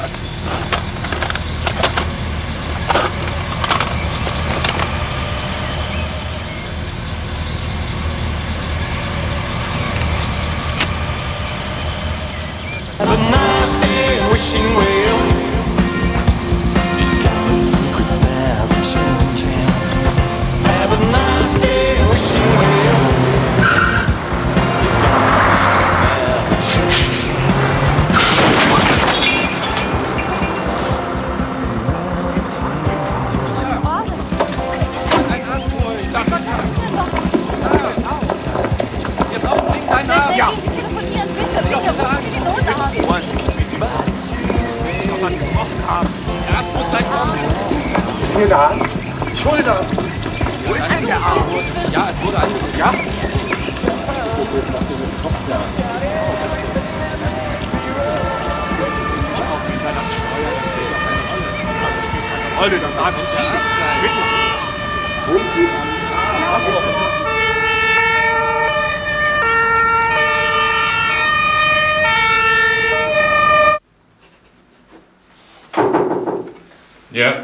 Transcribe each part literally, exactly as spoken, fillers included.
Ja?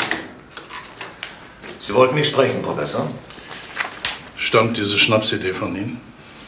Sie wollten mich sprechen, Professor? Stammt diese Schnapsidee von Ihnen?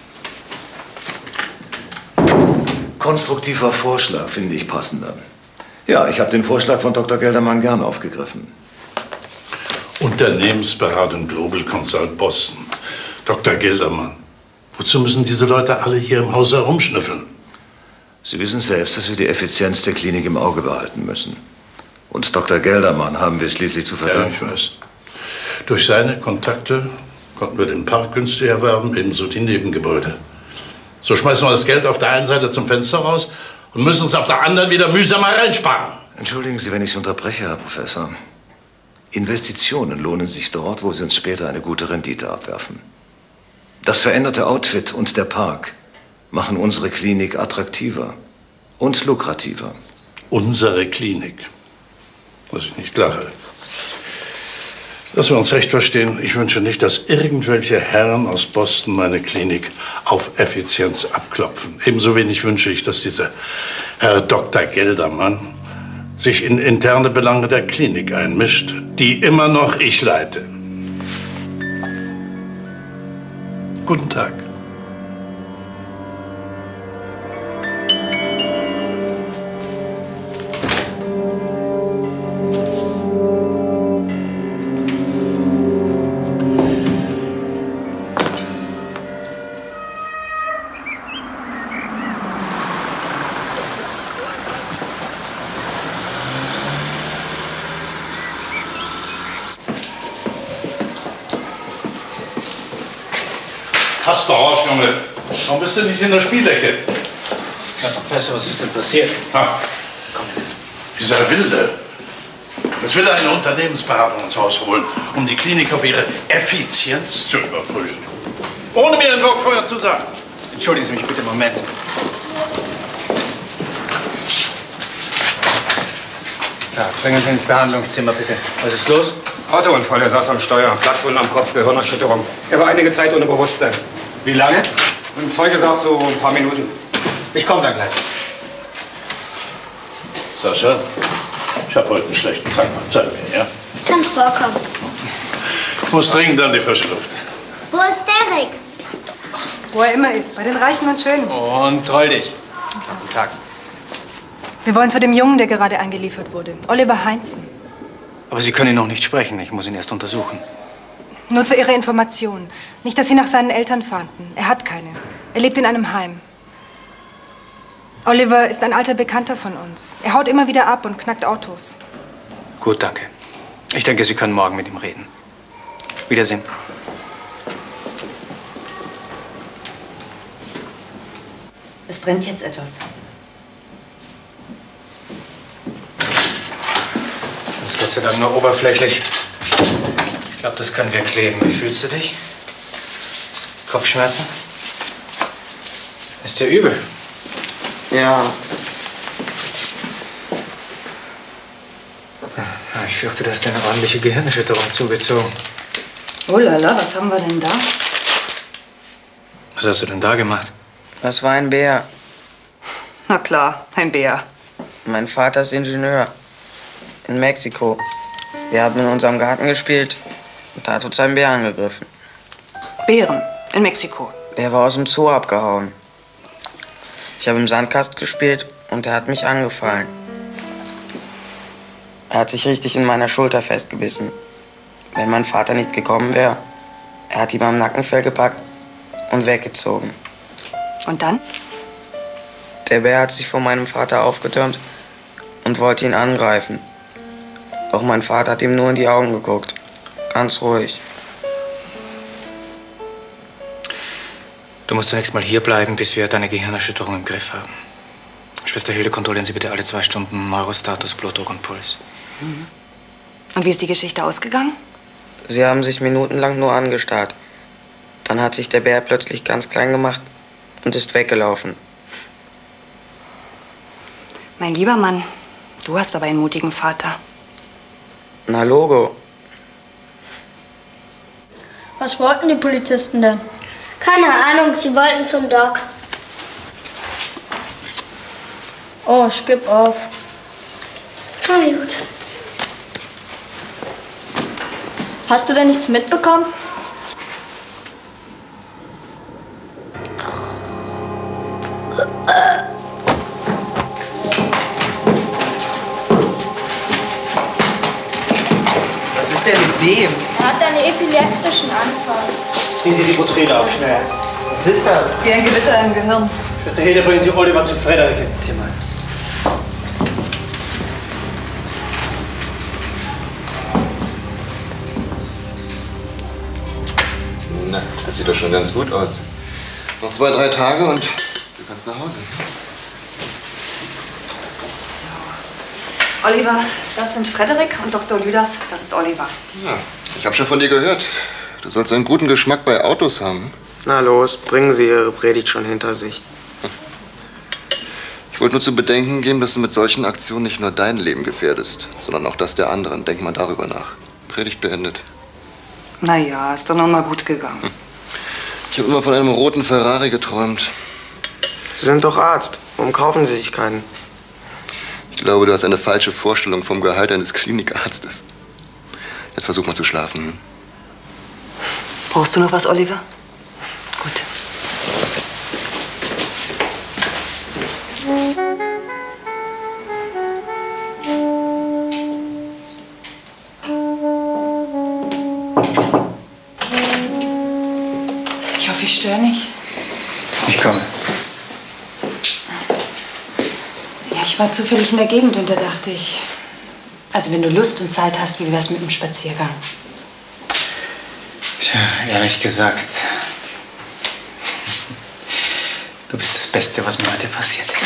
Konstruktiver Vorschlag, finde ich passender. Ja, ich habe den Vorschlag von Doktor Geldermann gern aufgegriffen. Unternehmensberatung Global Consult Boston. Doktor Geldermann. Wozu müssen diese Leute alle hier im Haus herumschnüffeln? Sie wissen selbst, dass wir die Effizienz der Klinik im Auge behalten müssen. Und Doktor Geldermann haben wir schließlich zu verdanken. Ja, ich weiß. Durch seine Kontakte konnten wir den Park günstig erwerben, ebenso die Nebengebäude. So schmeißen wir das Geld auf der einen Seite zum Fenster raus und müssen uns auf der anderen wieder mühsam reinsparen. Entschuldigen Sie, wenn ich Sie unterbreche, Herr Professor. Investitionen lohnen sich dort, wo sie uns später eine gute Rendite abwerfen. Das veränderte Outfit und der Park machen unsere Klinik attraktiver und lukrativer. Unsere Klinik? Was ich nicht klar halte. Dass wir uns recht verstehen, ich wünsche nicht, dass irgendwelche Herren aus Boston meine Klinik auf Effizienz abklopfen. Ebenso wenig wünsche ich, dass dieser Herr Doktor Geldermann sich in interne Belange der Klinik einmischt, die immer noch ich leite. Guten Tag. Pass doch auf, Junge. Warum bist du nicht in der Spielecke? Herr Professor, was ist denn passiert? Ah, komm mit. Dieser Wilde. Das will eine Unternehmensberatung ins Haus holen, um die Klinik auf ihre Effizienz zu überprüfen. Ohne mir den Block vorher zu sagen. Entschuldigen Sie mich bitte einen Moment. Ja, bringen Sie ins Behandlungszimmer, bitte. Was ist los? Autounfall, er saß am Steuer. Platzwunde am Kopf, Gehirnerschütterung. Er war einige Zeit ohne Bewusstsein. Wie lange? Ein Zeuge sagt so ein paar Minuten. Ich komme dann gleich. Sascha, ich habe heute einen schlechten Tag. Zeig mir, ja? Kann vorkommen. Ich muss dringend an die frische Luft. Wo ist Derek? Wo er immer ist, bei den Reichen und Schönen. Und treu dich. Guten Tag. Wir wollen zu dem Jungen, der gerade eingeliefert wurde. Oliver Heinzen. Aber Sie können ihn noch nicht sprechen. Ich muss ihn erst untersuchen. Nur zu Ihrer Information. Nicht, dass Sie nach seinen Eltern fahnden. Er hat keine. Er lebt in einem Heim. Oliver ist ein alter Bekannter von uns. Er haut immer wieder ab und knackt Autos. Gut, danke. Ich denke, Sie können morgen mit ihm reden. Wiedersehen. Es brennt jetzt etwas. Das ist Gott sei Dank nur oberflächlich. Ich glaube, das können wir kleben. Wie fühlst du dich? Kopfschmerzen? Ist dir übel? Ja. Ich fürchte, du hast eine ordentliche Gehirnerschütterung zugezogen. Oh lala, was haben wir denn da? Was hast du denn da gemacht? Das war ein Bär. Na klar, ein Bär. Mein Vater ist Ingenieur. In Mexiko. Wir haben in unserem Garten gespielt und da hat uns ein Bär angegriffen. Bären in Mexiko. Der war aus dem Zoo abgehauen. Ich habe im Sandkasten gespielt und er hat mich angefallen. Er hat sich richtig in meiner Schulter festgebissen. Wenn mein Vater nicht gekommen wäre, er hat ihn am Nackenfell gepackt und weggezogen. Und dann? Der Bär hat sich vor meinem Vater aufgetürmt und wollte ihn angreifen. Doch mein Vater hat ihm nur in die Augen geguckt. Ganz ruhig. Du musst zunächst mal hier bleiben, bis wir deine Gehirnerschütterung im Griff haben. Schwester Hilde, kontrollieren Sie bitte alle zwei Stunden Neurostatus, Blutdruck und Puls. Mhm. Und wie ist die Geschichte ausgegangen? Sie haben sich minutenlang nur angestarrt. Dann hat sich der Bär plötzlich ganz klein gemacht und ist weggelaufen. Mein lieber Mann, du hast aber einen mutigen Vater. Na Logo. Was wollten die Polizisten denn? Keine Ahnung, sie wollten zum Doc. Oh, ich geb auf. Na gut. Hast du denn nichts mitbekommen? Was ist denn mit dem? Er hat einen epileptischen Anfall. Ziehen Sie die Porträte auf, schnell. Was ist das? Wie ein Gewitter im Gehirn. Schwester Hilde, bringen Sie Oliver zu Frederik ins Zimmer. Na, das sieht doch schon ganz gut aus. Noch zwei, drei Tage und du kannst nach Hause. So. Oliver, das sind Frederik und Doktor Lüders, das ist Oliver. Ja, ich habe schon von dir gehört. Du sollst einen guten Geschmack bei Autos haben. Na los, bringen Sie Ihre Predigt schon hinter sich. Ich wollte nur zu bedenken geben, dass du mit solchen Aktionen nicht nur dein Leben gefährdest, sondern auch das der anderen. Denk mal darüber nach. Predigt beendet. Na ja, ist doch noch mal gut gegangen. Ich habe immer von einem roten Ferrari geträumt. Sie sind doch Arzt. Warum kaufen Sie sich keinen? Ich glaube, du hast eine falsche Vorstellung vom Gehalt eines Klinikarztes. Jetzt versuch mal zu schlafen. Hm? Brauchst du noch was, Oliver? Gut. Ich hoffe, ich störe nicht. Ich komme. Ja, ich war zufällig in der Gegend und da dachte ich, also wenn du Lust und Zeit hast, wie wär's mit einem Spaziergang? Tja, ehrlich gesagt, du bist das Beste, was mir heute passiert ist.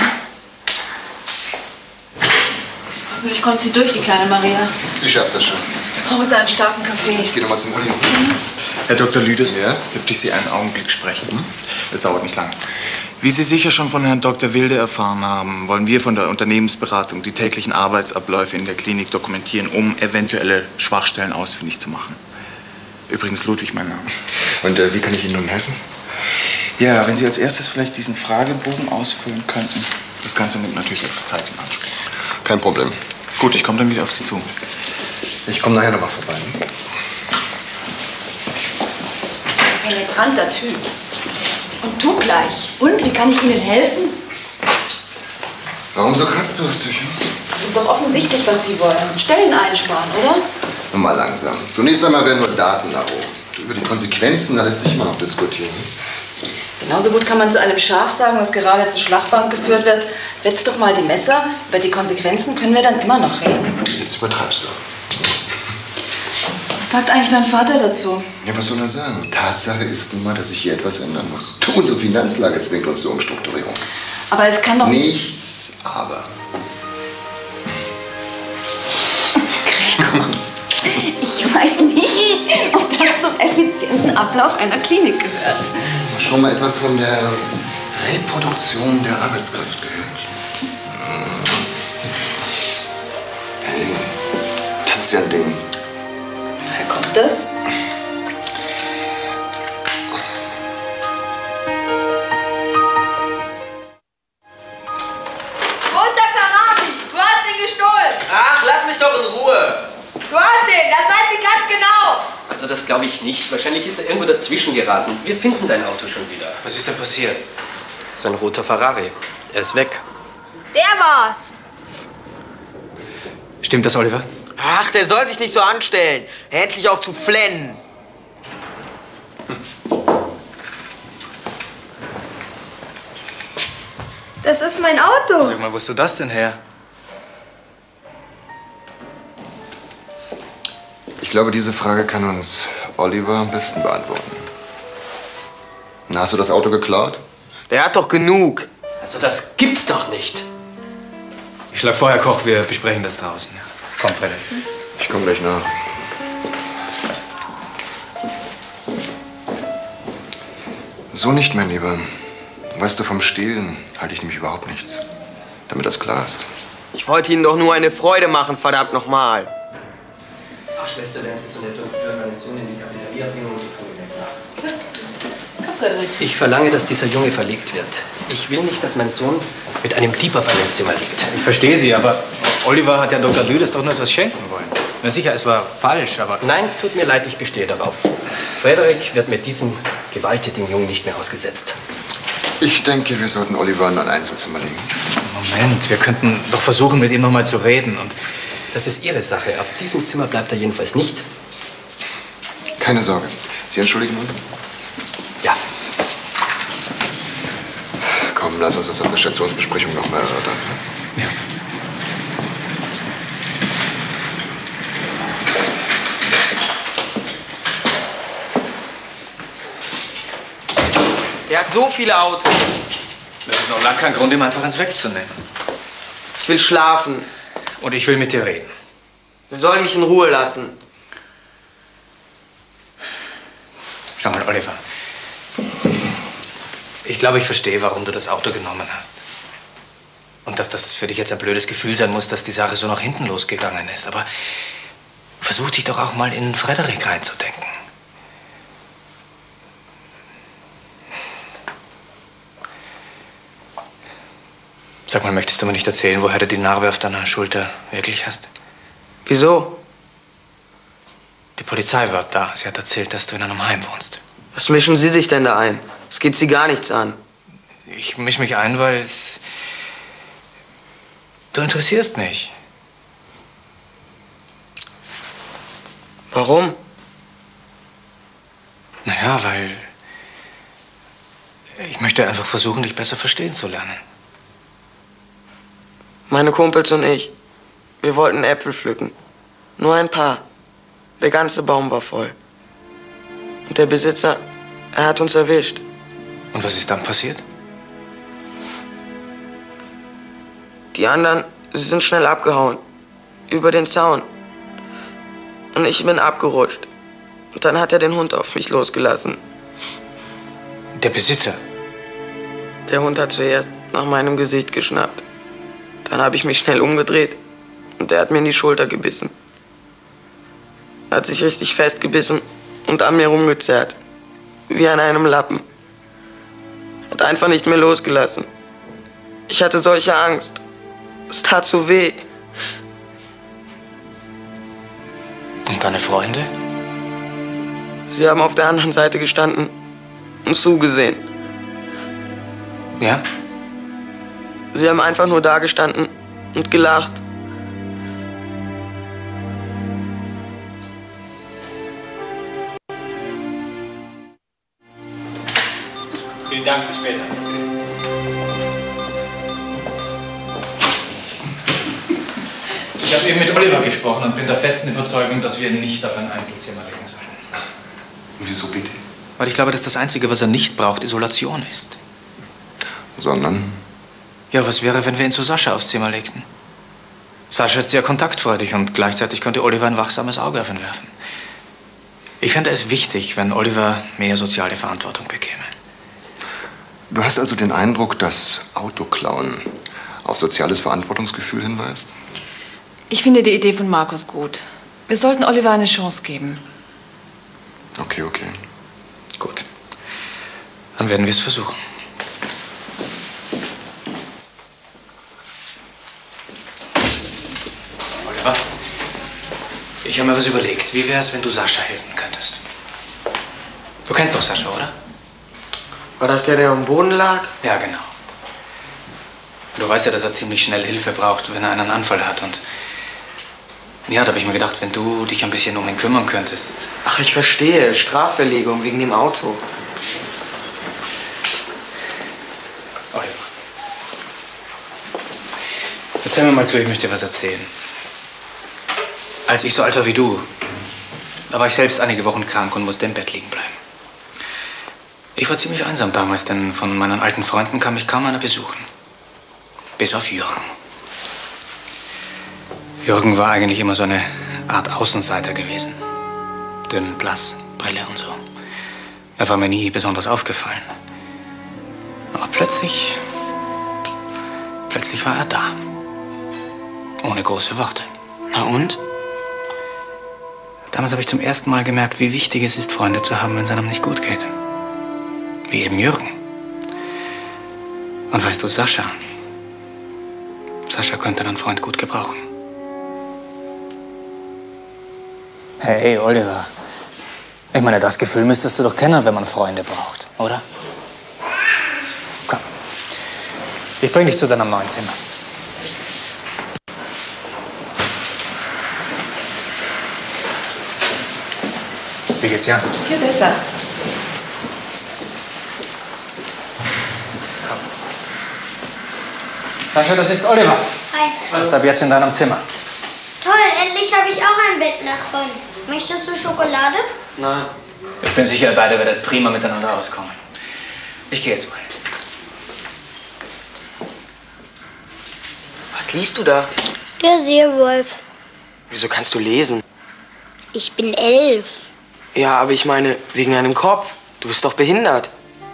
Hoffentlich kommt sie durch, die kleine Maria. Sie schafft das schon. Brauchen Sie einen starken Kaffee? Ich gehe noch mal zum Uli. Herr Doktor Lüders, Ja? dürfte ich Sie einen Augenblick sprechen? Es dauert nicht lang. Wie Sie sicher schon von Herrn Doktor Wilde erfahren haben, wollen wir von der Unternehmensberatung die täglichen Arbeitsabläufe in der Klinik dokumentieren, um eventuelle Schwachstellen ausfindig zu machen. Übrigens Ludwig mein Name. Und äh, wie kann ich Ihnen nun helfen? Ja, wenn Sie als erstes vielleicht diesen Fragebogen ausfüllen könnten. Das Ganze nimmt natürlich etwas Zeit in Anspruch. Kein Problem. Gut, ich komme dann wieder auf Sie zu. Ich komme nachher noch mal vorbei. Penetranter Typ. Und du gleich. Und, wie kann ich Ihnen helfen? Warum so kratzbürstig? Das ist doch offensichtlich, was die wollen. Stellen einsparen, oder? Nur mal langsam. Zunächst einmal werden nur Daten erhoben. Über die Konsequenzen, da lässt sich immer noch diskutieren. Genauso gut kann man zu einem Schaf sagen, das gerade zur Schlachtbank geführt wird. Wetz doch mal die Messer. Über die Konsequenzen können wir dann immer noch reden. Jetzt übertreibst du. Was sagt eigentlich dein Vater dazu? Ja, was soll er sagen? Tatsache ist nun mal, dass sich hier etwas ändern muss. Tu, unsere Finanzlage zwingt uns zur Umstrukturierung. Aber es kann doch... Nichts aber. Gregor, ich weiß nicht, ob das zum effizienten Ablauf einer Klinik gehört. Schon mal etwas von der Reproduktion der Arbeitskraft gehört? Hey, das ist ja ein Ding. Woher kommt das? Wo ist der Ferrari? Du doch in Ruhe. Du hast ihn, das weiß ich ganz genau. Also das glaube ich nicht. Wahrscheinlich ist er irgendwo dazwischen geraten. Wir finden dein Auto schon wieder. Was ist denn passiert? Sein roter Ferrari. Er ist weg. Der war's. Stimmt das, Oliver? Ach, der soll sich nicht so anstellen. Hör endlich auf zu flennen. Das ist mein Auto. Sag mal, wo hast du das denn her? Ich glaube, diese Frage kann uns Oliver am besten beantworten. Na, hast du das Auto geklaut? Der hat doch genug. Also das gibt's doch nicht. Ich schlag vor, Herr Koch, wir besprechen das draußen. Komm, Frederik. Ich komme gleich nach. So nicht, mein Lieber. Weißt du, vom Stehlen halte ich nämlich überhaupt nichts. Damit das klar ist. Ich wollte Ihnen doch nur eine Freude machen, verdammt nochmal. Ach, Schwester Lenz ist so nett und führt meinen Sohn in die Cafeteria bringen und die Folie wegmachen. Komm, Frederik. Ich verlange, dass dieser Junge verlegt wird. Ich will nicht, dass mein Sohn mit einem Dieb auf einem Zimmer liegt. Ich verstehe Sie, aber Oliver hat ja Doktor Lüders doch nur etwas schenken wollen. Na sicher, es war falsch, aber... Nein, tut mir leid, ich bestehe darauf. Frederik wird mit diesem gewalttätigen Jungen nicht mehr ausgesetzt. Ich denke, wir sollten Oliver in ein Einzelzimmer legen. Moment, wir könnten doch versuchen, mit ihm noch mal zu reden und... Das ist Ihre Sache. Auf diesem Zimmer bleibt er jedenfalls nicht. Keine Sorge. Sie entschuldigen uns? Ja. Komm, lass uns das auf der Stationsbesprechung noch mal erörtern. Ja. Der hat so viele Autos. Das ist noch lange kein Grund, ihn einfach ins wegzunehmen. Ich will schlafen. Und ich will mit dir reden. Sie sollen mich in Ruhe lassen. Schau mal, Oliver. Ich glaube, ich verstehe, warum du das Auto genommen hast. Und dass das für dich jetzt ein blödes Gefühl sein muss, dass die Sache so nach hinten losgegangen ist. Aber versuch dich doch auch mal in Frederik reinzudenken. Sag mal, möchtest du mir nicht erzählen, woher du die Narbe auf deiner Schulter wirklich hast? Wieso? Die Polizei war da. Sie hat erzählt, dass du in einem Heim wohnst. Was mischen Sie sich denn da ein? Es geht Sie gar nichts an. Ich misch mich ein, weil es... Du interessierst mich. Warum? Naja, weil... Ich möchte einfach versuchen, dich besser verstehen zu lernen. Meine Kumpels und ich, wir wollten Äpfel pflücken. Nur ein paar. Der ganze Baum war voll. Und der Besitzer, er hat uns erwischt. Und was ist dann passiert? Die anderen, sie sind schnell abgehauen. Über den Zaun. Und ich bin abgerutscht. Und dann hat er den Hund auf mich losgelassen. Der Besitzer? Der Hund hat zuerst nach meinem Gesicht geschnappt. Dann habe ich mich schnell umgedreht und er hat mir in die Schulter gebissen. Er hat sich richtig festgebissen und an mir rumgezerrt. Wie an einem Lappen. Er hat einfach nicht mehr losgelassen. Ich hatte solche Angst. Es tat so weh. Und deine Freunde? Sie haben auf der anderen Seite gestanden und zugesehen. Ja? Sie haben einfach nur da gestanden und gelacht. Vielen Dank, bis später. Ich habe eben mit Oliver gesprochen und bin der festen Überzeugung, dass wir ihn nicht auf ein Einzelzimmer legen sollten. Wieso bitte? Weil ich glaube, dass das Einzige, was er nicht braucht, Isolation ist. Sondern? Ja, was wäre, wenn wir ihn zu Sascha aufs Zimmer legten? Sascha ist sehr kontaktfreudig und gleichzeitig könnte Oliver ein wachsames Auge auf ihn werfen. Ich fände es wichtig, wenn Oliver mehr soziale Verantwortung bekäme. Du hast also den Eindruck, dass Autoklauen auf soziales Verantwortungsgefühl hinweist? Ich finde die Idee von Markus gut. Wir sollten Oliver eine Chance geben. Okay, okay. Gut. Dann werden wir es versuchen. Oliver, Ich habe mir was überlegt. Wie wäre es, wenn du Sascha helfen könntest? Du kennst doch Sascha, oder? War das der, der am Boden lag? Ja, genau. Du weißt ja, dass er ziemlich schnell Hilfe braucht, wenn er einen Anfall hat. Und ja, da habe ich mir gedacht, wenn du dich ein bisschen um ihn kümmern könntest. Ach, ich verstehe. Strafverlegung wegen dem Auto. Oliver. Jetzt hör mir mal zu, ich möchte dir was erzählen. Als ich so alt war wie du, da war ich selbst einige Wochen krank und musste im Bett liegen bleiben. Ich war ziemlich einsam damals, denn von meinen alten Freunden kam mich kaum einer besuchen. Bis auf Jürgen. Jürgen war eigentlich immer so eine Art Außenseiter gewesen. Dünn, blass, Brille und so. Er war mir nie besonders aufgefallen. Aber plötzlich, plötzlich war er da. Ohne große Worte. Na und? Damals habe ich zum ersten Mal gemerkt, wie wichtig es ist, Freunde zu haben, wenn es einem nicht gut geht. Wie eben Jürgen. Und weißt du, Sascha. Sascha könnte einen Freund gut gebrauchen. Hey, Oliver. Ich meine, das Gefühl müsstest du doch kennen, wenn man Freunde braucht, oder? Komm. Ich bring dich zu deinem neuen Zimmer. Wie geht's dir? Viel besser. Sascha, das ist Oliver. Hi. Du bist ab jetzt in deinem Zimmer. Toll, endlich habe ich auch einen Bettnachbarn. Möchtest du Schokolade? Nein. Ich bin sicher, ihr beide werdet prima miteinander auskommen. Ich gehe jetzt mal. Was liest du da? Der Seewolf. Wieso kannst du lesen? Ich bin elf. Ja, aber ich meine, wegen deinem Kopf. Du bist doch behindert.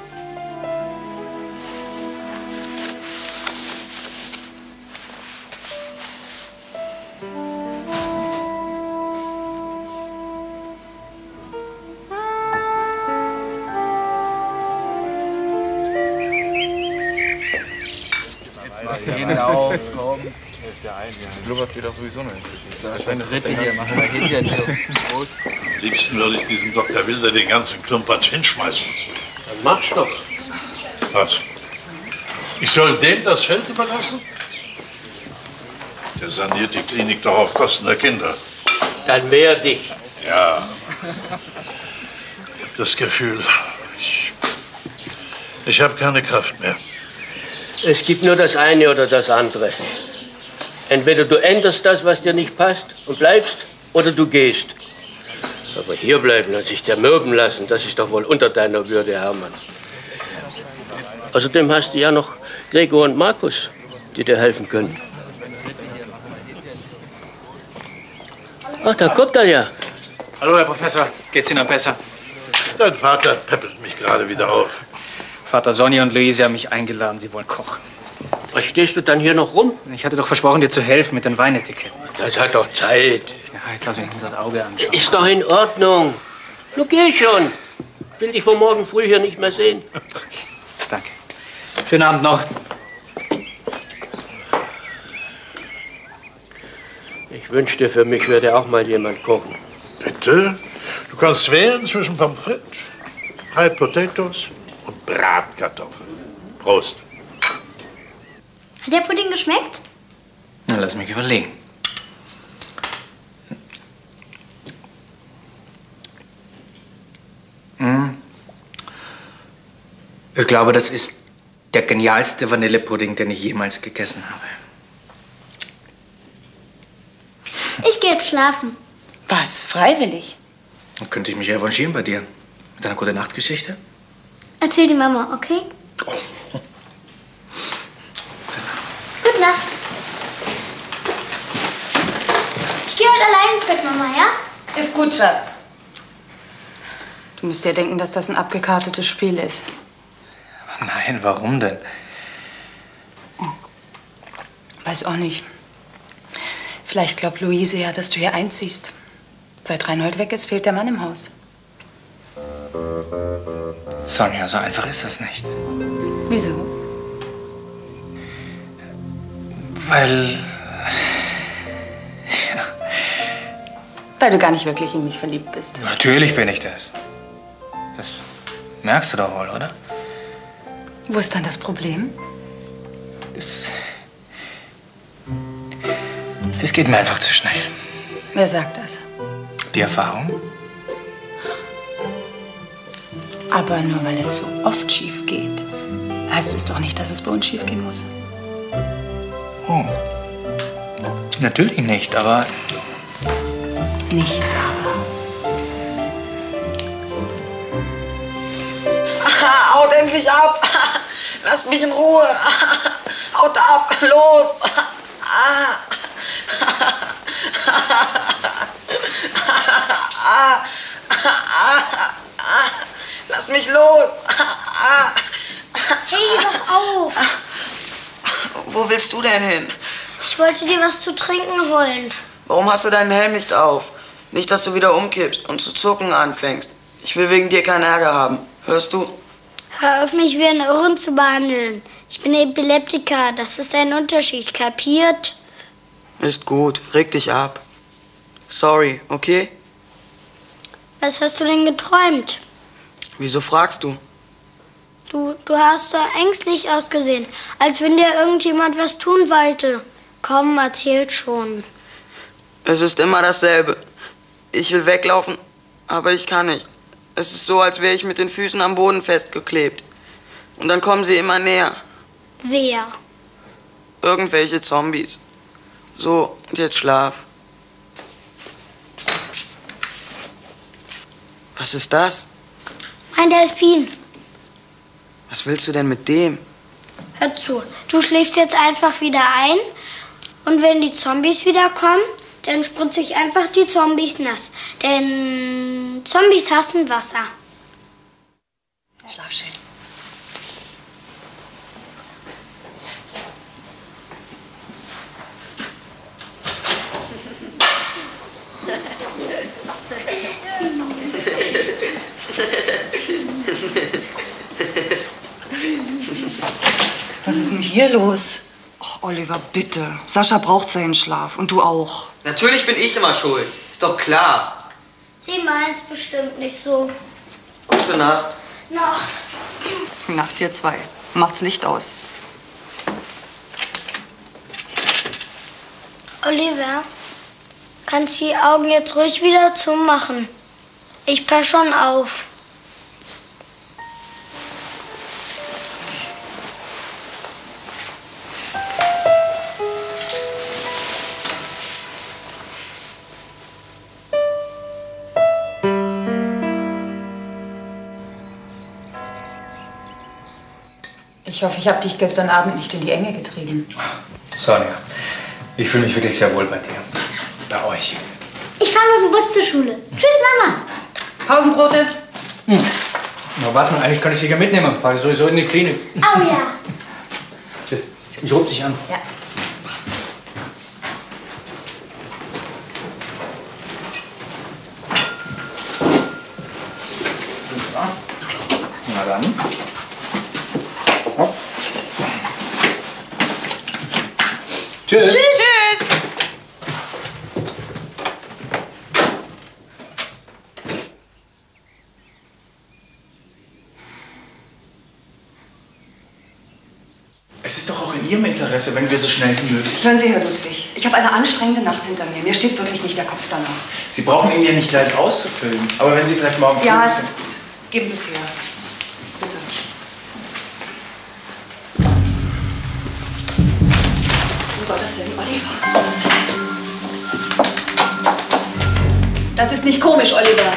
Genau, komm. Hier ist der eine. Blubbert geht auch sowieso noch nicht. Das ist ein Dritte hier, machen wir hin jetzt. Prost. Am liebsten würde ich diesem Doktor Wilder den ganzen Klumpatsch hinschmeißen. Dann mach's doch. Was? Ich soll dem das Feld überlassen? Der saniert die Klinik doch auf Kosten der Kinder. Dann wehr dich. Ja. Ich hab das Gefühl, ich, ich habe keine Kraft mehr. Es gibt nur das eine oder das andere. Entweder du änderst das, was dir nicht passt und bleibst, oder du gehst. Aber hier bleiben und sich zermürben lassen, das ist doch wohl unter deiner Würde, Hermann. Außerdem hast du ja noch Gregor und Markus, die dir helfen können. Ach, da kommt er ja. Hallo, Herr Professor. Geht's Ihnen besser? Dein Vater peppelt mich gerade wieder auf. Vater Sonja und Luise haben mich eingeladen, sie wollen kochen. Was stehst du dann hier noch rum? Ich hatte doch versprochen, dir zu helfen mit den Weinetiketten. Das hat doch Zeit. Ja, jetzt lass mich uns das Auge anschauen. Ist doch in Ordnung. Du geh schon. Will dich von morgen früh hier nicht mehr sehen. Okay, danke. Schönen Abend noch. Ich wünschte, für mich würde auch mal jemand kochen. Bitte? Du kannst wählen zwischen Pommes frites, Fried Potatoes und Bratkartoffeln. Prost. Hat der Pudding geschmeckt? Na, lass mich überlegen. Hm. Ich glaube, das ist der genialste Vanillepudding, den ich jemals gegessen habe. Ich gehe jetzt schlafen. Was? Freiwillig? Dann könnte ich mich revanchieren bei dir. Mit einer gute Nachtgeschichte. Erzähl die Mama, okay? Gute Nacht. Ich gehe heute allein ins Bett, Mama, ja? Ist gut, Schatz. Du musst ja denken, dass das ein abgekartetes Spiel ist. Nein, warum denn? Weiß auch nicht. Vielleicht glaubt Luise ja, dass du hier einziehst. Seit Reinhold weg ist, fehlt der Mann im Haus. Sonja, so einfach ist das nicht. Wieso? Weil... Ja. Weil weil du gar nicht wirklich in mich verliebt bist. Natürlich bin ich das. Das merkst du doch wohl, oder? Wo ist dann das Problem? Das... Es geht mir einfach zu schnell. Wer sagt das? Die Erfahrung? Aber nur weil es so oft schief geht, heißt es doch nicht, dass es bei uns schief gehen muss. Oh. Natürlich nicht, aber... Nichts aber. Aha, haut endlich ab! Lasst mich in Ruhe! Haut ab! Los! Lass mich los! Hey, wach auf! Wo willst du denn hin? Ich wollte dir was zu trinken holen. Warum hast du deinen Helm nicht auf? Nicht, dass du wieder umkippst und zu zucken anfängst. Ich will wegen dir keinen Ärger haben. Hörst du? Hör auf, mich wie einen Irren zu behandeln. Ich bin Epileptiker, das ist ein Unterschied, kapiert? Ist gut, reg dich ab. Sorry, okay? Was hast du denn geträumt? Wieso fragst du? Du, du hast so ängstlich ausgesehen, als wenn dir irgendjemand was tun wollte. Komm, erzähl schon. Es ist immer dasselbe. Ich will weglaufen, aber ich kann nicht. Es ist so, als wäre ich mit den Füßen am Boden festgeklebt. Und dann kommen sie immer näher. Wer? Irgendwelche Zombies. So, und jetzt schlaf. Was ist das? Ein Delfin. Was willst du denn mit dem? Hör zu, du schläfst jetzt einfach wieder ein. Und wenn die Zombies wiederkommen, dann spritze ich einfach die Zombies nass. Denn Zombies hassen Wasser. Schlaf schön. Was ist denn hier los? Och, Oliver, bitte. Sascha braucht seinen Schlaf und du auch. Natürlich bin ich immer schuld. Ist doch klar. Sie meint's bestimmt nicht so. Gute Nacht. Nacht. Nacht, ihr zwei. Macht's Licht aus. Oliver, kannst die Augen jetzt ruhig wieder zumachen. Ich pass schon auf. Ich hoffe, ich habe dich gestern Abend nicht in die Enge getrieben. Sonja, ich fühle mich wirklich sehr wohl bei dir. Bei euch. Ich fahre mit dem Bus zur Schule. Tschüss, Mama. Pausenbrote? Hm. Na, warte mal, eigentlich kann ich dich ja mitnehmen. Fahre sowieso in die Klinik. Oh ja. Tschüss. Ich rufe dich an. Ja. Na dann. Tschüss. Tschüss. Tschüss. Es ist doch auch in Ihrem Interesse, wenn wir so schnell wie möglich... Hören Sie, Herr Ludwig, ich habe eine anstrengende Nacht hinter mir. Mir steht wirklich nicht der Kopf danach. Sie brauchen ihn ja nicht gleich auszufüllen. Aber wenn Sie vielleicht morgen früh... Ja, es ist gut. Geben Sie es her. Bitte. Um Gottes Willen, Oliver. Das ist nicht komisch, Oliver.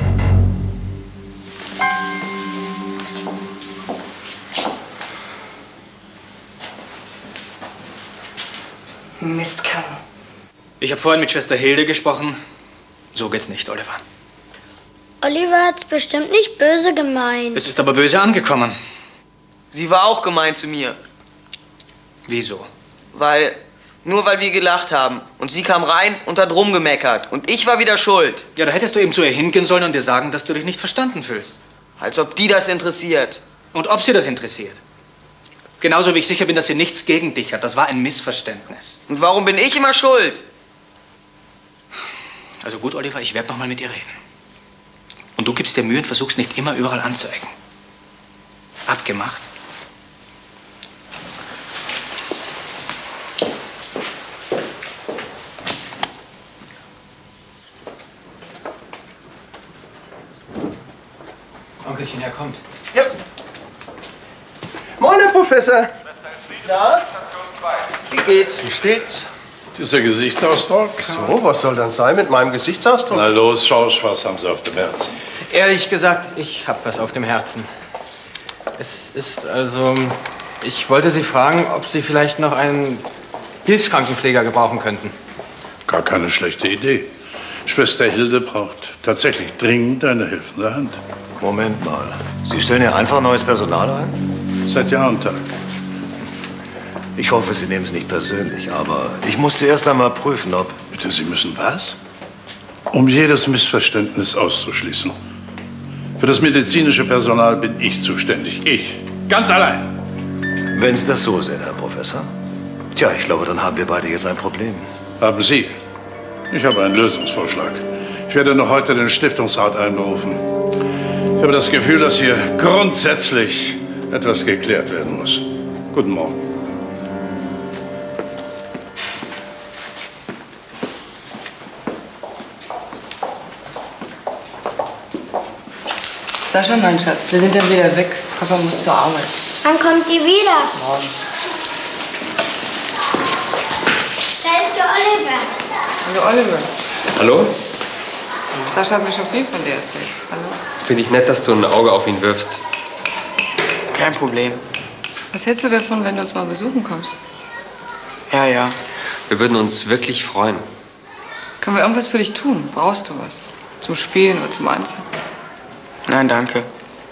Mistkerl. Ich habe vorhin mit Schwester Hilde gesprochen. So geht's nicht, Oliver. Oliver hat's bestimmt nicht böse gemeint. Es ist aber böse angekommen. Sie war auch gemein zu mir. Wieso? Weil, nur weil wir gelacht haben. Und sie kam rein und hat rumgemeckert. Und ich war wieder schuld. Ja, da hättest du eben zu ihr hingehen sollen und dir sagen, dass du dich nicht verstanden fühlst. Als ob die das interessiert. Und ob sie das interessiert. Genauso wie ich sicher bin, dass sie nichts gegen dich hat. Das war ein Missverständnis. Und warum bin ich immer schuld? Also gut, Oliver, ich werde noch mal mit ihr reden. Und du gibst dir Mühe und versuchst nicht immer überall anzuecken. Abgemacht? Onkelchen, er kommt. Ja. Moin, Herr Professor. Na? Wie geht's? Wie steht's? Dieser Gesichtsausdruck? So, was soll dann sein mit meinem Gesichtsausdruck? Na los, Schorsch, was haben Sie auf dem Herzen? Ehrlich gesagt, ich hab was auf dem Herzen. Es ist also... Ich wollte Sie fragen, ob Sie vielleicht noch einen Hilfskrankenpfleger gebrauchen könnten. Gar keine schlechte Idee. Schwester Hilde braucht tatsächlich dringend eine helfende Hand. Moment mal. Sie stellen ja einfach neues Personal ein? Seit Jahr und Tag. Ich hoffe, Sie nehmen es nicht persönlich, aber ich muss zuerst einmal prüfen, ob... Bitte, Sie müssen was? Um jedes Missverständnis auszuschließen. Für das medizinische Personal bin ich zuständig. Ich. Ganz allein. Wenn Sie das so sehen, Herr Professor. Tja, ich glaube, dann haben wir beide jetzt ein Problem. Haben Sie? Ich habe einen Lösungsvorschlag. Ich werde noch heute den Stiftungsrat einberufen. Ich habe das Gefühl, dass hier grundsätzlich etwas geklärt werden muss. Guten Morgen. Sascha, mein Schatz, wir sind dann wieder weg. Papa muss zur Arbeit. Wann kommt ihr wieder? Morgen. Da ist der Oliver. Hallo, Oliver. Hallo? Sascha hat mir schon viel von dir erzählt. Hallo. Finde ich nett, dass du ein Auge auf ihn wirfst. Kein Problem. Was hältst du davon, wenn du uns mal besuchen kommst? Ja, ja. Wir würden uns wirklich freuen. Können wir irgendwas für dich tun? Brauchst du was? Zum Spielen oder zum Anziehen? Nein, danke.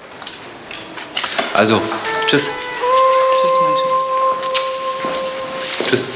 Also, tschüss. Tschüss, mein Schatz. Tschüss.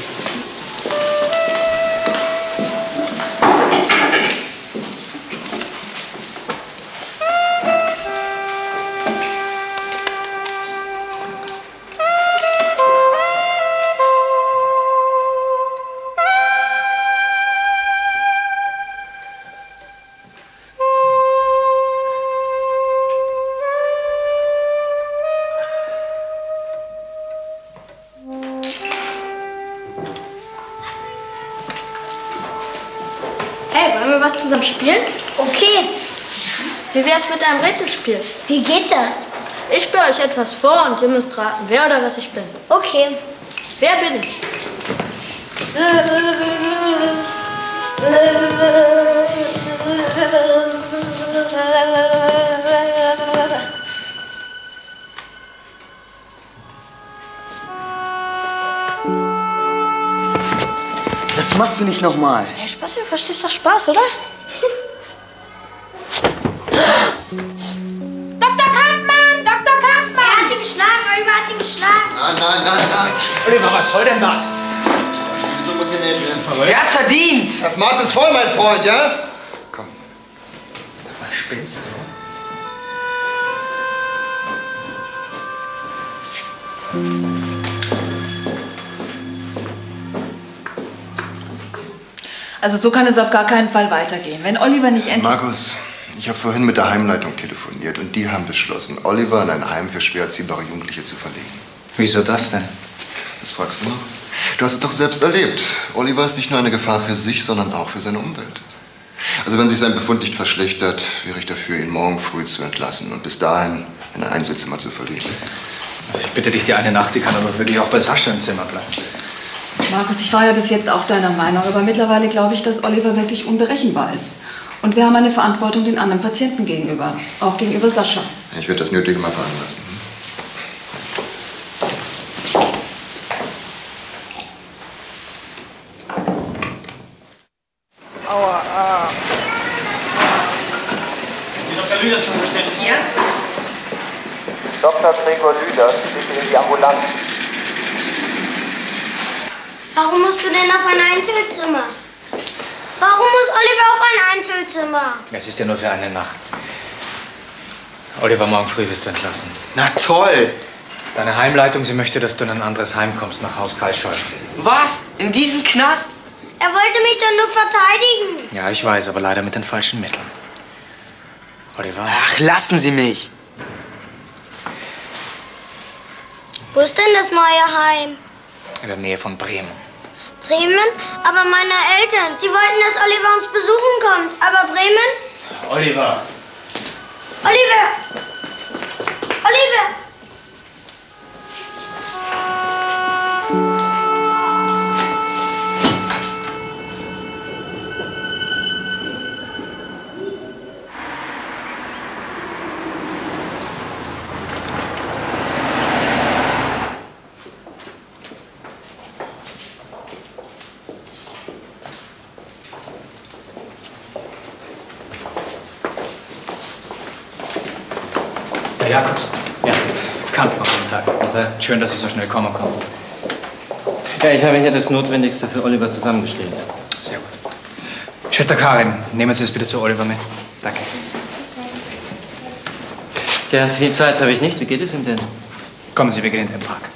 Hey, wollen wir was zusammen spielen? Okay. Wie wär's mit einem Rätselspiel? Wie geht das? Ich spiele euch etwas vor und ihr müsst raten, wer oder was ich bin. Okay. Wer bin ich? Das machst du nicht nochmal. Hey, Spaß, du verstehst doch Spaß, oder? Doktor Kampmann! Doktor Kampmann! Er hat ihn geschlagen, Oliver hat ihn geschlagen. Nein, nein, nein, nein. Oliver, was soll denn das? Du musst genäht werden. Wer hat's verdient? Das Maß ist voll, mein Freund, ja? Komm. Was spinnst du? Also so kann es auf gar keinen Fall weitergehen. Wenn Oliver nicht endlich... Markus, ich habe vorhin mit der Heimleitung telefoniert und die haben beschlossen, Oliver in ein Heim für schwer erziehbare Jugendliche zu verlegen. Wieso das denn? Das fragst du noch? Du hast es doch selbst erlebt. Oliver ist nicht nur eine Gefahr für sich, sondern auch für seine Umwelt. Also wenn sich sein Befund nicht verschlechtert, wäre ich dafür, ihn morgen früh zu entlassen und bis dahin in ein Einzelzimmer zu verlegen. Also ich bitte dich, die eine Nacht, die kann aber wirklich auch bei Sascha im Zimmer bleiben. Markus, ich war ja bis jetzt auch deiner Meinung, aber mittlerweile glaube ich, dass Oliver wirklich unberechenbar ist. Und wir haben eine Verantwortung den anderen Patienten gegenüber, auch gegenüber Sascha. Ich werde das Nötige mal veranlassen. Aua, ah. Sie Doktor Lüders schon verständigt? Ja. Doktor Gregor Lüders, bitte in die Ambulanz. Warum musst du denn auf ein Einzelzimmer? Warum muss Oliver auf ein Einzelzimmer? Es ist ja nur für eine Nacht. Oliver, morgen früh wirst du entlassen. Na toll! Deine Heimleitung, sie möchte, dass du in ein anderes Heim kommst, nach Haus Kalscheu. Was? In diesen Knast? Er wollte mich doch nur verteidigen. Ja, ich weiß, aber leider mit den falschen Mitteln. Oliver. Ach, lassen Sie mich. Wo ist denn das neue Heim? In der Nähe von Bremen. Bremen? Aber meine Eltern, sie wollten, dass Oliver uns besuchen kommt. Aber Bremen? Oliver. Oliver! Oliver! Herr Jakobs. Ja, Kampmann, guten Tag. Guten Tag. Schön, dass Sie so schnell kommen konnten. Ja, ich habe hier das Notwendigste für Oliver zusammengestellt. Sehr gut. Schwester Karin, nehmen Sie es bitte zu Oliver mit. Danke. Tja, viel Zeit habe ich nicht. Wie geht es ihm denn? Kommen Sie, wir gehen in den Park.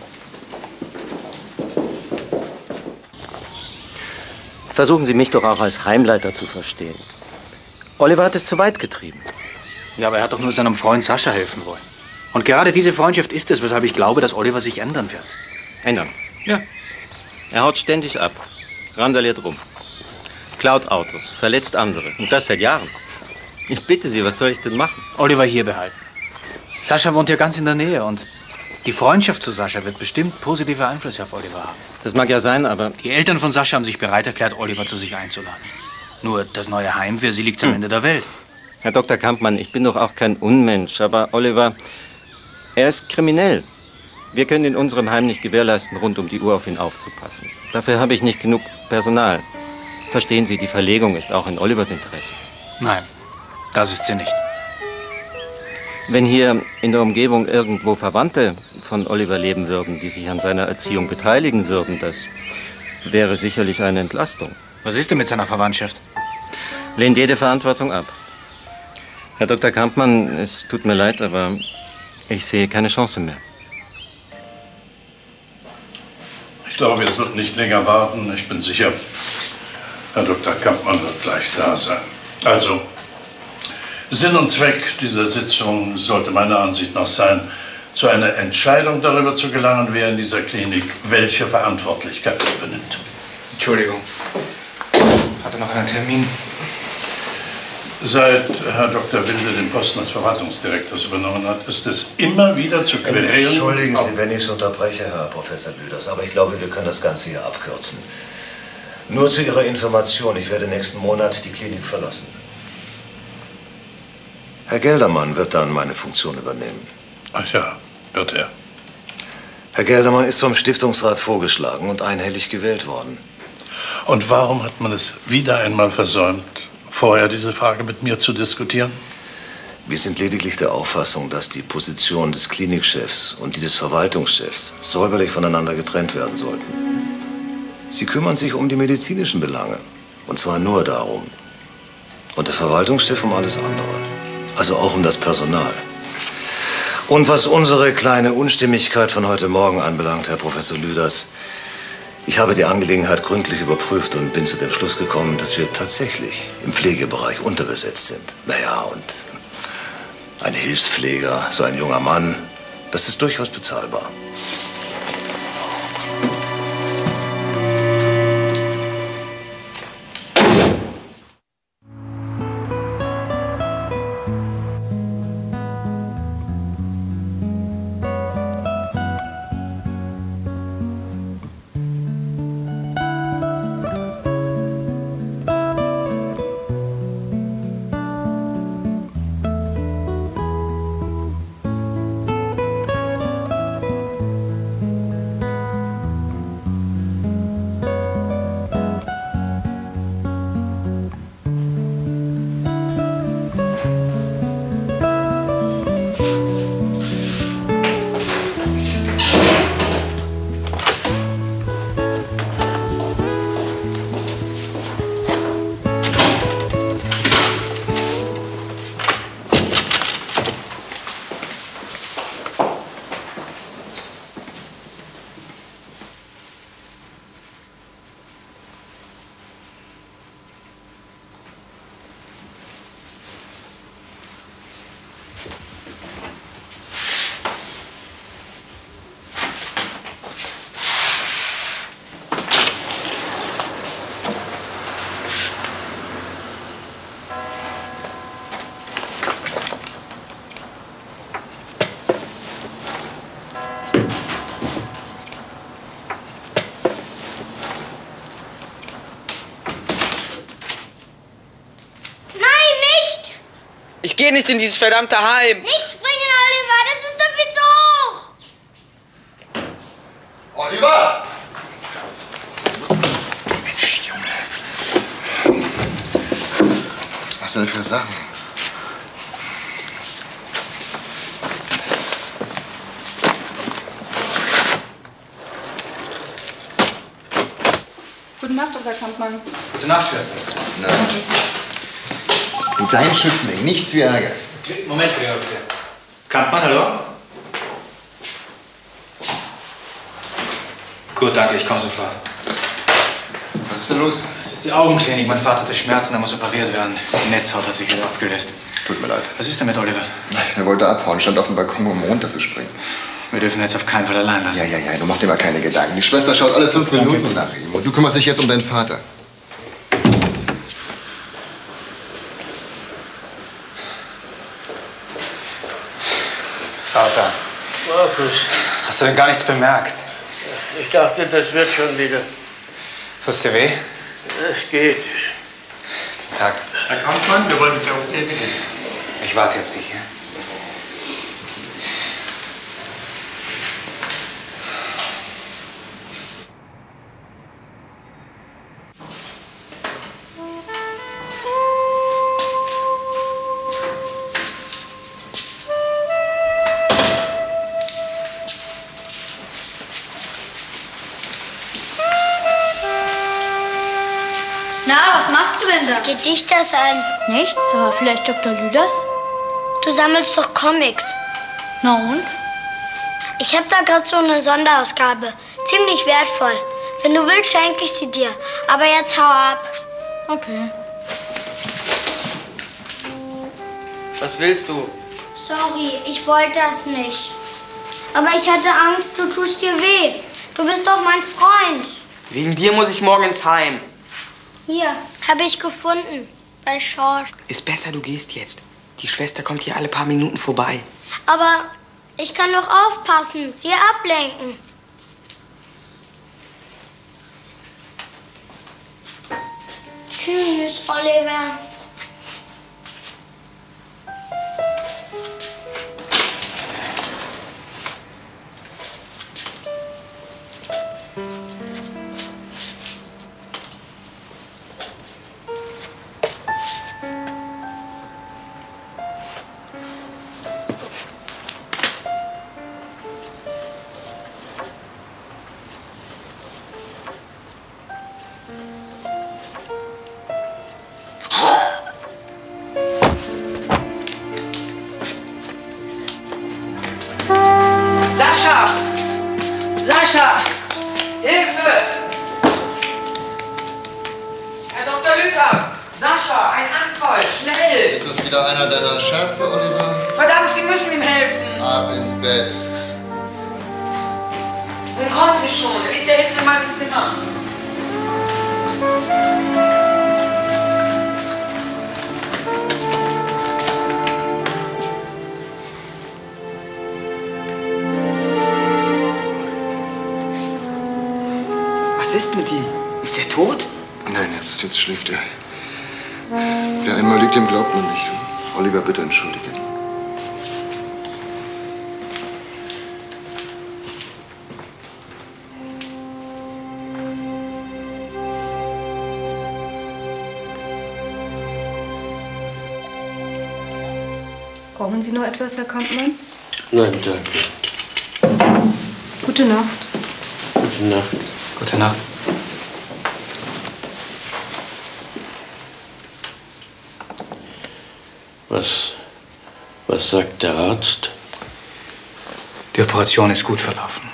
Versuchen Sie mich doch auch als Heimleiter zu verstehen. Oliver hat es zu weit getrieben. Ja, aber er hat doch nur seinem Freund Sascha helfen wollen. Und gerade diese Freundschaft ist es, weshalb ich glaube, dass Oliver sich ändern wird. Ändern? Ja. Er haut ständig ab, randaliert rum, klaut Autos, verletzt andere. Und das seit Jahren. Ich bitte Sie, was soll ich denn machen? Oliver hier behalten. Sascha wohnt ja ganz in der Nähe und die Freundschaft zu Sascha wird bestimmt positive Einflüsse auf Oliver haben. Das mag ja sein, aber... Die Eltern von Sascha haben sich bereit erklärt, Oliver zu sich einzuladen. Nur das neue Heim für sie liegt am hm. Ende der Welt. Herr Doktor Kampmann, ich bin doch auch kein Unmensch, aber Oliver, er ist kriminell. Wir können in unserem Heim nicht gewährleisten, rund um die Uhr auf ihn aufzupassen. Dafür habe ich nicht genug Personal. Verstehen Sie, die Verlegung ist auch in Olivers Interesse. Nein, das ist sie nicht. Wenn hier in der Umgebung irgendwo Verwandte von Oliver leben würden, die sich an seiner Erziehung beteiligen würden, das wäre sicherlich eine Entlastung. Was ist denn mit seiner Verwandtschaft? Lehnt jede Verantwortung ab. Herr Doktor Kampmann, es tut mir leid, aber ich sehe keine Chance mehr. Ich glaube, wir sollten nicht länger warten. Ich bin sicher, Herr Doktor Kampmann wird gleich da sein. Also, Sinn und Zweck dieser Sitzung sollte meiner Ansicht nach sein, zu einer Entscheidung darüber zu gelangen, wer in dieser Klinik welche Verantwortlichkeit übernimmt. Entschuldigung. Hatte noch einen Termin. Seit Herr Doktor Wilde den Posten als Verwaltungsdirektors übernommen hat, ist es immer wieder zu Querelen... Entschuldigen Sie, wenn ich Sie unterbreche, Herr Professor Lüders, aber ich glaube, wir können das Ganze hier abkürzen. Nur zu Ihrer Information, ich werde nächsten Monat die Klinik verlassen. Herr Geldermann wird dann meine Funktion übernehmen. Ach ja, wird er. Herr Geldermann ist vom Stiftungsrat vorgeschlagen und einhellig gewählt worden. Und warum hat man es wieder einmal versäumt, vorher diese Frage mit mir zu diskutieren? Wir sind lediglich der Auffassung, dass die Position des Klinikchefs und die des Verwaltungschefs säuberlich voneinander getrennt werden sollten. Sie kümmern sich um die medizinischen Belange, und zwar nur darum. Und der Verwaltungschef um alles andere, also auch um das Personal. Und was unsere kleine Unstimmigkeit von heute Morgen anbelangt, Herr Professor Lüders, ich habe die Angelegenheit gründlich überprüft und bin zu dem Schluss gekommen, dass wir tatsächlich im Pflegebereich unterbesetzt sind. Naja, und ein Hilfspfleger, so ein junger Mann, das ist durchaus bezahlbar. Ich gehe nicht in dieses verdammte Heim. Nicht springen, Oliver, das ist doch viel zu hoch. Oliver! Mensch, Junge. Was denn für Sachen? Gute Nacht, Doktor Kampmann. Gute Nacht, Schwester. Nein. Und dein Schützling, nichts wie Ärger. Moment, bitte. Kampmann, hallo? Gut, danke, ich komme sofort. Was ist denn los? Das ist die Augenklinik. Mein Vater hatte Schmerzen, er muss operiert werden. Die Netzhaut hat sich wieder abgelöst. Tut mir leid. Was ist denn mit Oliver? Er wollte abhauen, stand auf dem Balkon, um runterzuspringen. Wir dürfen ihn jetzt auf keinen Fall allein lassen. Ja, ja, ja, du mach dir mal keine Gedanken. Die Schwester schaut alle fünf Minuten nach ihm. Und du kümmerst dich jetzt um deinen Vater. Vater, Markus, hast du denn gar nichts bemerkt? ich dachte, das wird schon wieder. Tut's dir weh? Es geht. Guten Tag. Herr Kampmann, wir wollen mit der O P beginnen. Ich warte auf dich, ja? Na, was machst du denn da? Was geht dich das an? Nichts, aber vielleicht Doktor Lüders? Du sammelst doch Comics. Na und? Ich habe da gerade so eine Sonderausgabe. Ziemlich wertvoll. Wenn du willst, schenke ich sie dir. Aber jetzt hau ab. Okay. Was willst du? Sorry, ich wollte das nicht. Aber ich hatte Angst, du tust dir weh. Du bist doch mein Freund. Wegen dir muss ich morgen ins Heim. Hier, habe ich gefunden. Bei Schorsch. Ist besser, du gehst jetzt. Die Schwester kommt hier alle paar Minuten vorbei. Aber ich kann doch aufpassen, sie ablenken. Tschüss, Oliver. Sascha! Sascha! Hilfe! Herr Doktor Lüders! Sascha, ein Anfall! Schnell! Ist das wieder einer deiner Scherze, Oliver? Verdammt, Sie müssen ihm helfen! Ab ins Bett. Nun kommen Sie schon, er liegt da hinten in meinem Zimmer. Was ist mit ihm? Ist er tot? Nein, jetzt, jetzt schläft er. Wer einmal lügt, dem glaubt man nicht. Oliver, bitte entschuldige. Brauchen Sie noch etwas, Herr Kampmann? Nein, danke. Gute Nacht. Gute Nacht. Gute Nacht. Was, was sagt der Arzt? Die Operation ist gut verlaufen.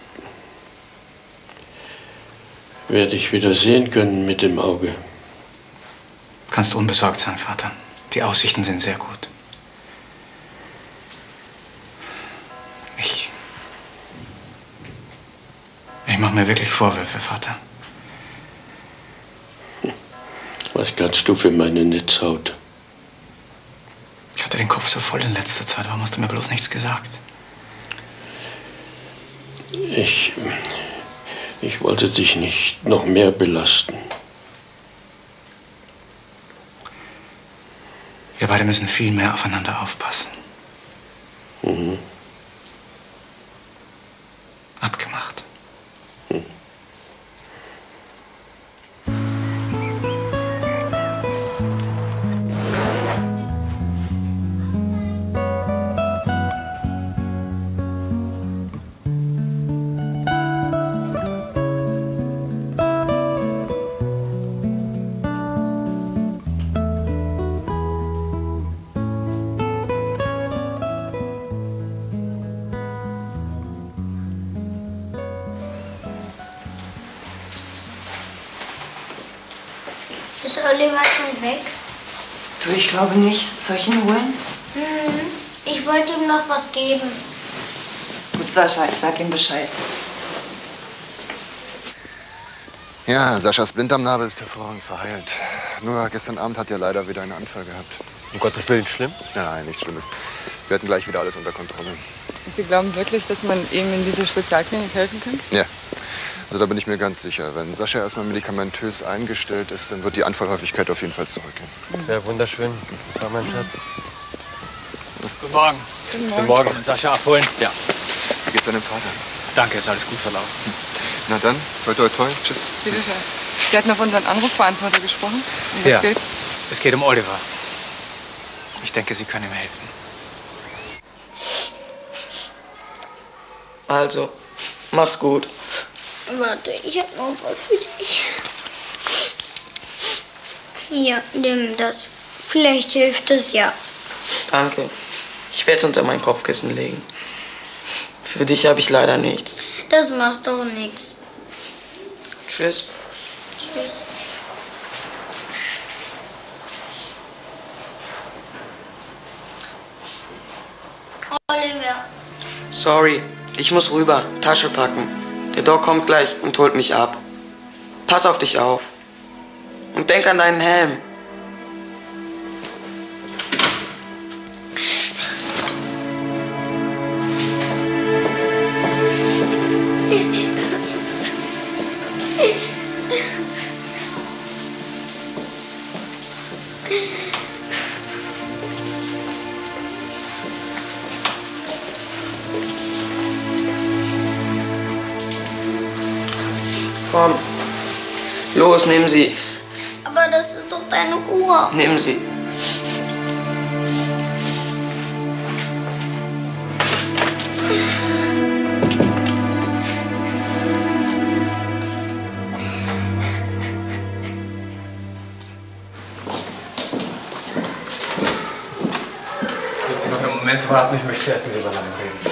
Werde ich wieder sehen können mit dem Auge? Kannst du unbesorgt sein, Vater. Die Aussichten sind sehr gut. Ich... Ich mache mir wirklich Vorwürfe, Vater. Was kannst du für meine Netzhaut? Ich hatte den Kopf so voll in letzter Zeit, warum hast du mir bloß nichts gesagt? Ich... Ich wollte dich nicht noch mehr belasten. Wir beide müssen viel mehr aufeinander aufpassen. Mhm. Abgemacht. Mhm. Ist Oliver schon weg? Du, ich glaube nicht. Soll ich ihn holen? Hm, ich wollte ihm noch was geben. Gut, Sascha, ich sag ihm Bescheid. Ja, Saschas Blinddarmnarbe ist hervorragend verheilt. Nur gestern Abend hat er leider wieder einen Anfall gehabt. Um Gottes Willen, schlimm? Nein, nichts Schlimmes. Wir hatten gleich wieder alles unter Kontrolle. Und Sie glauben wirklich, dass man ihm in dieser Spezialklinik helfen kann? Ja, also da bin ich mir ganz sicher. Wenn Sascha erstmal medikamentös eingestellt ist, dann wird die Anfallhäufigkeit auf jeden Fall zurückgehen. Ja, wunderschön. Das war mein Schatz. Guten Morgen. Guten Guten Morgen. Sascha abholen? Ja. Wie geht's deinem Vater? Danke, ist alles gut verlaufen. Na dann, toi toi toi, tschüss. Bitte schön. Sie hatten auf unseren Anrufbeantworter gesprochen. Um was Ja. geht's? Es geht um Oliver. Ich denke, Sie können ihm helfen. Also, mach's gut. Warte, ich hab noch was für dich. Hier, nimm das. Vielleicht hilft es ja. Danke. Ich werde es unter mein Kopfkissen legen. Für dich habe ich leider nichts. Das macht doch nichts. Tschüss. Tschüss. Oliver. Sorry, ich muss rüber. Tasche packen. Der Doc kommt gleich und holt mich ab. Pass auf dich auf. Und denk an deinen Helm. Komm. Los, nimm sie. Aber das ist doch deine Uhr. Nimm sie. Können Sie noch einen Moment warten? Ich möchte zuerst mit Ihrer Mama reden.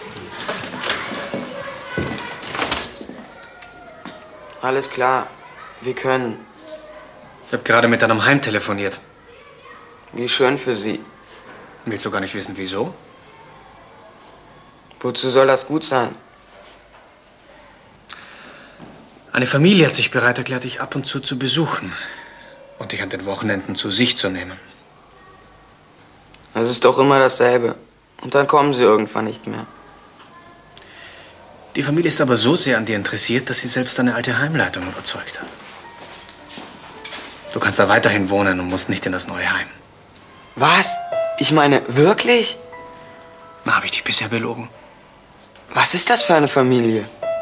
Alles klar. Wir können. Ich habe gerade mit deinem Heim telefoniert. Wie schön für Sie. Willst du gar nicht wissen, wieso? Wozu soll das gut sein? Eine Familie hat sich bereit erklärt, dich ab und zu zu besuchen und dich an den Wochenenden zu sich zu nehmen. Das ist doch immer dasselbe. Und dann kommen sie irgendwann nicht mehr. Die Familie ist aber so sehr an dir interessiert, dass sie selbst deine alte Heimleitung überzeugt hat. Du kannst da weiterhin wohnen und musst nicht in das neue Heim. Was? Ich meine, wirklich? Na, habe ich dich bisher belogen? Was ist das für eine Familie?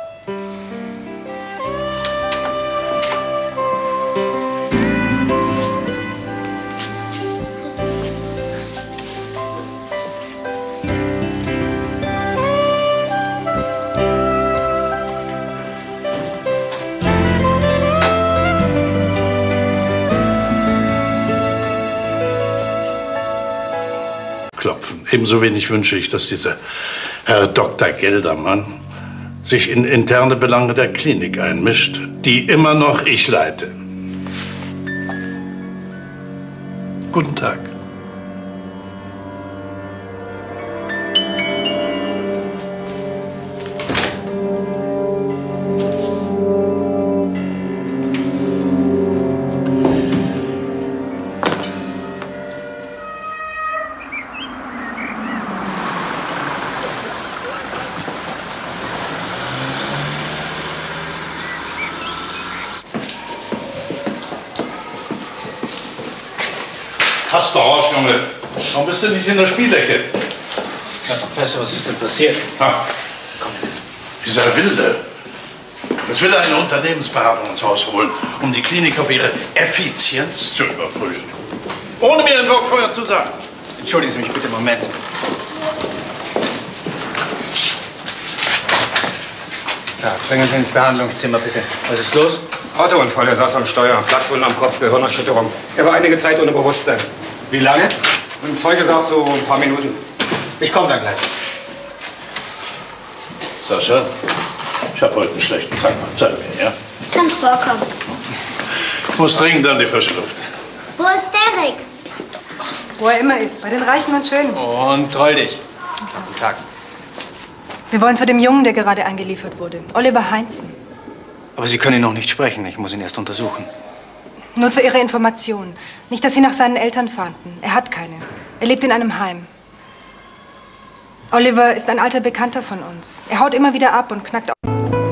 Klopfen. Ebenso wenig wünsche ich, dass dieser Herr Doktor Geldermann sich in interne Belange der Klinik einmischt, die immer noch ich leite. Guten Tag. Pass doch auf, Junge. Warum bist du nicht in der Spielecke? Herr Professor, was ist denn passiert? Ha. Komm mit. Dieser Wilde. Das will eine Unternehmensberatung ins Haus holen, um die Klinik auf ihre Effizienz zu überprüfen. Ohne mir ein Wort vorher zu sagen. Entschuldigen Sie mich bitte einen Moment. Ja, bringen Sie ins Behandlungszimmer, bitte. Was ist los? Autounfall, er saß am Steuer. Platzwunde am Kopf, Gehirnerschütterung. Er war einige Zeit ohne Bewusstsein. Wie lange? Ein Zeuge sagt so ein paar Minuten. Ich komme dann gleich. Sascha, ich habe heute einen schlechten Tag. Zeig mir, ja? Kann vorkommen. Ich muss dringend an die frische Luft. Wo ist Derek? Wo er immer ist, bei den Reichen und Schönen. Und treu dich. Guten Tag. Wir wollen zu dem Jungen, der gerade eingeliefert wurde. Oliver Heinzen. Aber Sie können ihn noch nicht sprechen. Ich muss ihn erst untersuchen. Nur zu Ihrer Information. Nicht, dass Sie nach seinen Eltern fahnden. Er hat keine. Er lebt in einem Heim. Oliver ist ein alter Bekannter von uns. Er haut immer wieder ab und knackt auf.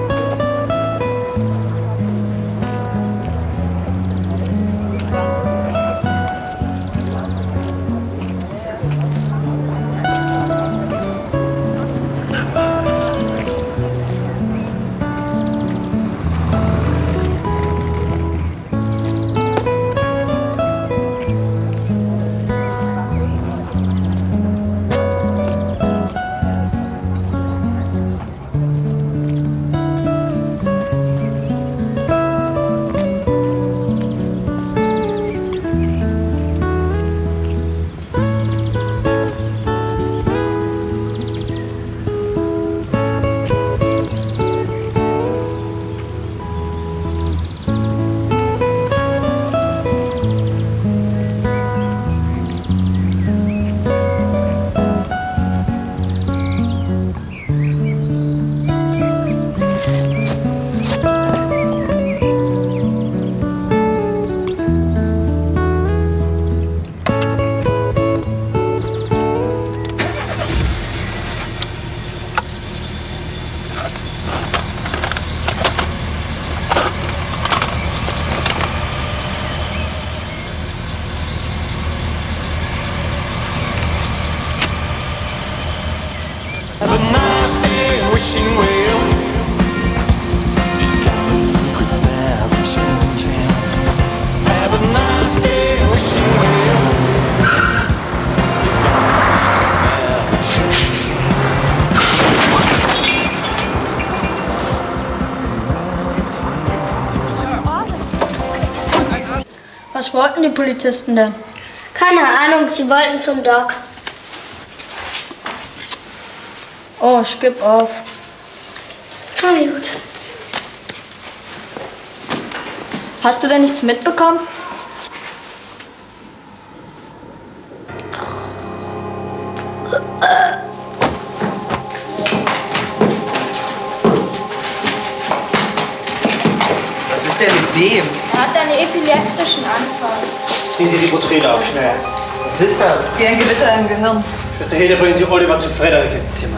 Was wollten die Polizisten denn? Keine Ahnung, sie wollten zum Doc. Oh, ich geb auf. Na gut. Hast du denn nichts mitbekommen? Was ist denn mit dem? Er hat einen epileptischen Anfall. Ziehen Sie die Porträte auf, schnell. Was ist das? Wie ein Gewitter im Gehirn. Schwester Hilde, bringen Sie Oliver zu Frederik ins Zimmer.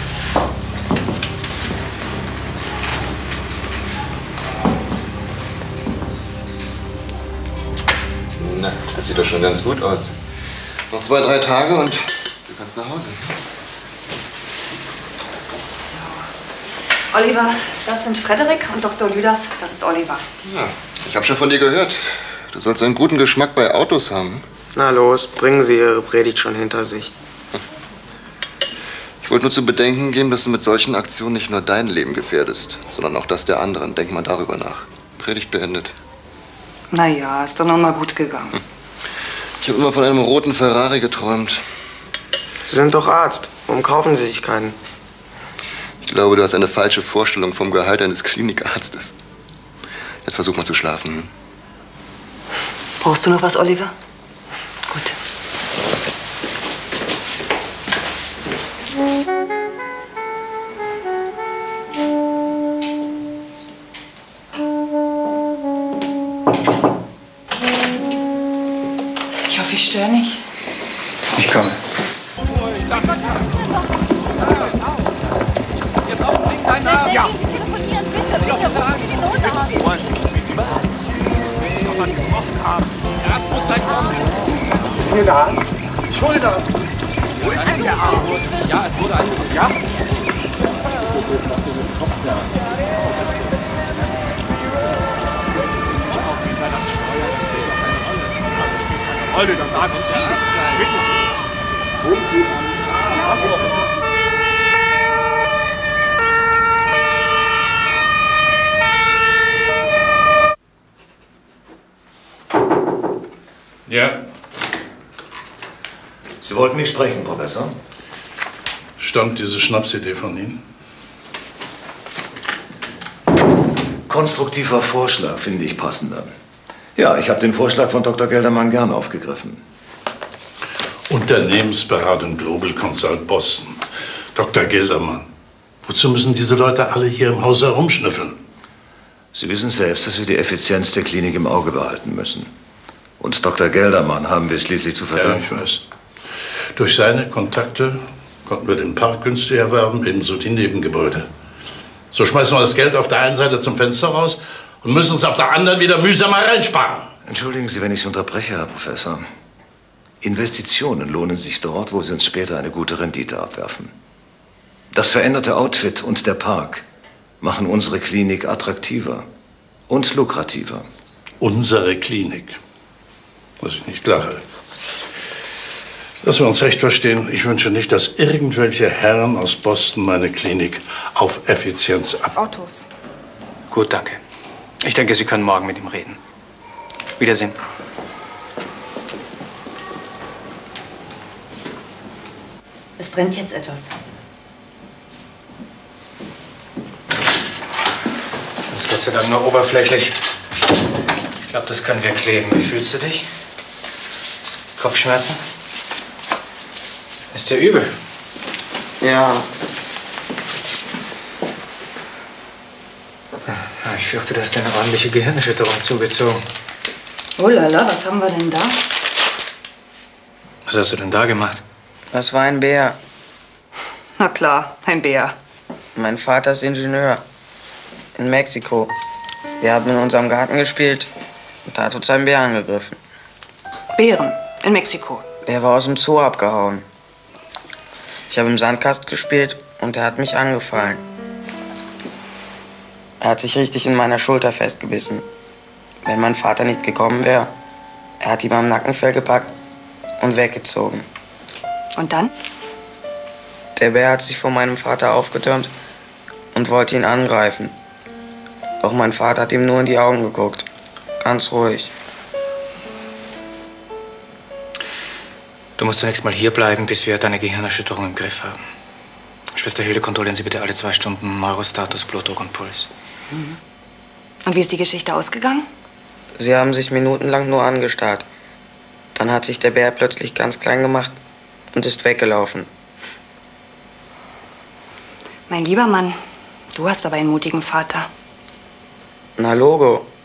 Na, das sieht doch schon ganz gut aus. Noch zwei, drei Tage und du kannst nach Hause. So. Oliver, das sind Frederik und Doktor Lüders, das ist Oliver. Ja, ich habe schon von dir gehört. Du sollst einen guten Geschmack bei Autos haben. Na los, bringen Sie Ihre Predigt schon hinter sich. Ich wollte nur zu bedenken geben, dass du mit solchen Aktionen nicht nur dein Leben gefährdest, sondern auch das der anderen. Denk mal darüber nach. Predigt beendet. Na ja, ist doch noch mal gut gegangen. Ich habe immer von einem roten Ferrari geträumt. Sie sind doch Arzt. Warum kaufen Sie sich keinen? Ich glaube, du hast eine falsche Vorstellung vom Gehalt eines Klinikarztes. Jetzt versuch mal zu schlafen. Hm? Brauchst du noch was, Oliver? Gut. Ich hoffe, ich störe nicht. Ich komme. Ja. Sie telefonieren, bitte, bitte, rufen Sie den Notarzt. Was gebrochen haben. Der Arzt muss gleich kommen. ist denn der Arzt? Ich hole den Arzt. Wo ist denn der Arzt? Ja, es wurde angerufen. Ja? Rolle, das sagt uns der Arzt. Ja? Sie wollten mich sprechen, Professor? Stammt diese Schnapsidee von Ihnen? Konstruktiver Vorschlag finde ich passender. Ja, ich habe den Vorschlag von Doktor Geldermann gern aufgegriffen. Unternehmensberatung Global Consult Boston. Doktor Geldermann. Wozu müssen diese Leute alle hier im Haus herumschnüffeln? Sie wissen selbst, dass wir die Effizienz der Klinik im Auge behalten müssen. Und Doktor Geldermann haben wir schließlich zu verdanken. Ja, ich weiß. Durch seine Kontakte konnten wir den Park günstig erwerben, ebenso die Nebengebäude. So schmeißen wir das Geld auf der einen Seite zum Fenster raus und müssen uns auf der anderen wieder mühsam reinsparen. Entschuldigen Sie, wenn ich Sie unterbreche, Herr Professor. Investitionen lohnen sich dort, wo sie uns später eine gute Rendite abwerfen. Das veränderte Outfit und der Park machen unsere Klinik attraktiver und lukrativer. Unsere Klinik. Was ich nicht lache. Dass wir uns recht verstehen, ich wünsche nicht, dass irgendwelche Herren aus Boston meine Klinik auf Effizienz ab... Autos. Gut, danke. Ich denke, Sie können morgen mit ihm reden. Wiedersehen. Es brennt jetzt etwas. Das ist Gott sei Dank nur oberflächlich. Ich glaube, das können wir kleben. Wie fühlst du dich? Kopfschmerzen? Ist dir übel? Ja. Ich fürchte, du hast eine ordentliche Gehirnerschütterung zugezogen. Oh lala, was haben wir denn da? Was hast du denn da gemacht? Das war ein Bär. Na klar, ein Bär. Mein Vater ist Ingenieur. In Mexiko. Wir haben in unserem Garten gespielt und da hat uns ein Bär angegriffen. Bären in Mexiko. Der war aus dem Zoo abgehauen. Ich habe im Sandkasten gespielt und er hat mich angefallen. Er hat sich richtig in meiner Schulter festgebissen. Wenn mein Vater nicht gekommen wäre, er hat ihn am Nackenfell gepackt und weggezogen. Und dann? Der Bär hat sich vor meinem Vater aufgetürmt und wollte ihn angreifen. Doch mein Vater hat ihm nur in die Augen geguckt. Ganz ruhig. Du musst zunächst mal hier bleiben, bis wir deine Gehirnerschütterung im Griff haben. Schwester Hilde, kontrollieren Sie bitte alle zwei Stunden Neurostatus, Blutdruck und Puls. Mhm. Und wie ist die Geschichte ausgegangen? Sie haben sich minutenlang nur angestarrt. Dann hat sich der Bär plötzlich ganz klein gemacht und ist weggelaufen. Mein lieber Mann, du hast aber einen mutigen Vater. Na Logo,